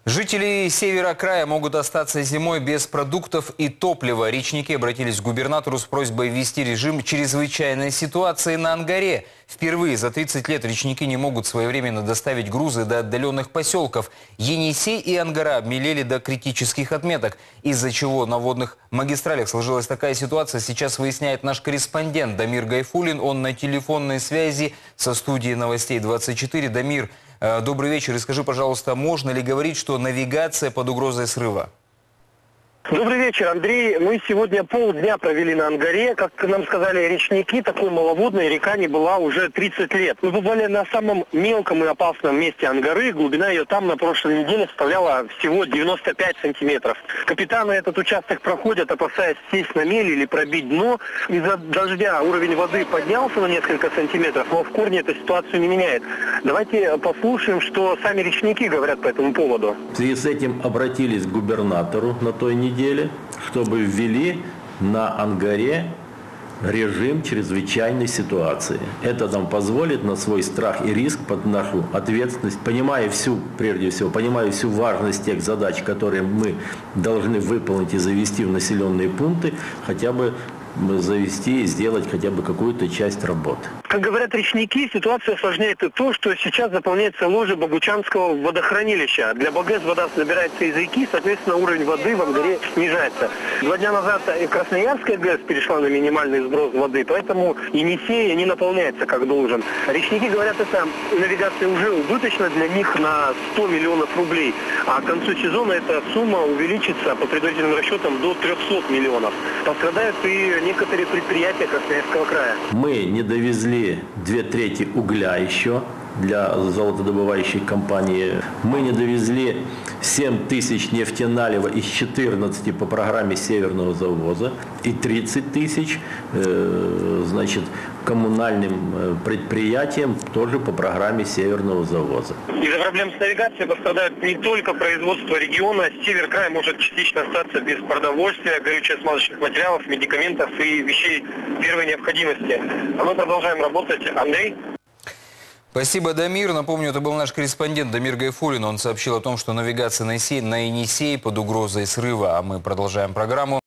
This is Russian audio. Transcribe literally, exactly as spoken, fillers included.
Жители севера края могут остаться зимой без продуктов и топлива. Речники обратились к губернатору с просьбой ввести режим чрезвычайной ситуации на Ангаре. Впервые за тридцать лет речники не могут своевременно доставить грузы до отдаленных поселков. Енисей и Ангара обмелели до критических отметок, из-за чего на водных магистралях сложилась такая ситуация. Сейчас выясняет наш корреспондент Дамир Гайфуллин. Он на телефонной связи со студией новостей двадцать четыре. Дамир, добрый вечер. И скажи, пожалуйста, можно ли говорить, что навигация под угрозой срыва? Добрый вечер, Андрей. Мы сегодня полдня провели на Ангаре. Как нам сказали речники, такой маловодной река не была уже тридцать лет. Мы побывали на самом мелком и опасном месте Ангары. Глубина ее там на прошлой неделе составляла всего девяносто пять сантиметров. Капитаны этот участок проходят, опасаясь сесть на мель или пробить дно. Из-за дождя уровень воды поднялся на несколько сантиметров, но в корне эта ситуацию не меняет. Давайте послушаем, что сами речники говорят по этому поводу. В связи с этим обратились к губернатору на той неделе, чтобы ввели на Ангаре режим чрезвычайной ситуации. Это нам позволит на свой страх и риск, под нашу ответственность, понимая всю, прежде всего, понимая всю важность тех задач, которые мы должны выполнить и завести в населенные пункты, хотя бы завести и сделать хотя бы какую-то часть работы. Как говорят речники, ситуация осложняет и то, что сейчас заполняется ложе Богучанского водохранилища. Для БГЭС вода набирается из реки, соответственно, уровень воды в Ангаре снижается. Два дня назад и Красноярская ГЭС перешла на минимальный сброс воды, поэтому Енисей не наполняется как должен. Речники говорят, эта навигация уже убыточна для них на сто миллионов рублей, а к концу сезона эта сумма увеличится по предварительным расчетам до трехсот миллионов. Пострадают и некоторые предприятия Красноярского края. Мы не довезли две трети угля еще для золотодобывающей компании. Мы не довезли семь тысяч нефтеналива из четырнадцати по программе Северного завоза и тридцать тысяч э, значит, коммунальным предприятиям тоже по программе Северного завоза. Из-за проблем с навигацией пострадает не только производство региона. Север края может частично остаться без продовольствия, горюче-смазочных материалов, медикаментов и вещей первой необходимости. А мы продолжаем работать. Андрей? Спасибо, Дамир. Напомню, это был наш корреспондент Дамир Гайфуллин. Он сообщил о том, что навигация на Енисей под угрозой срыва. А мы продолжаем программу.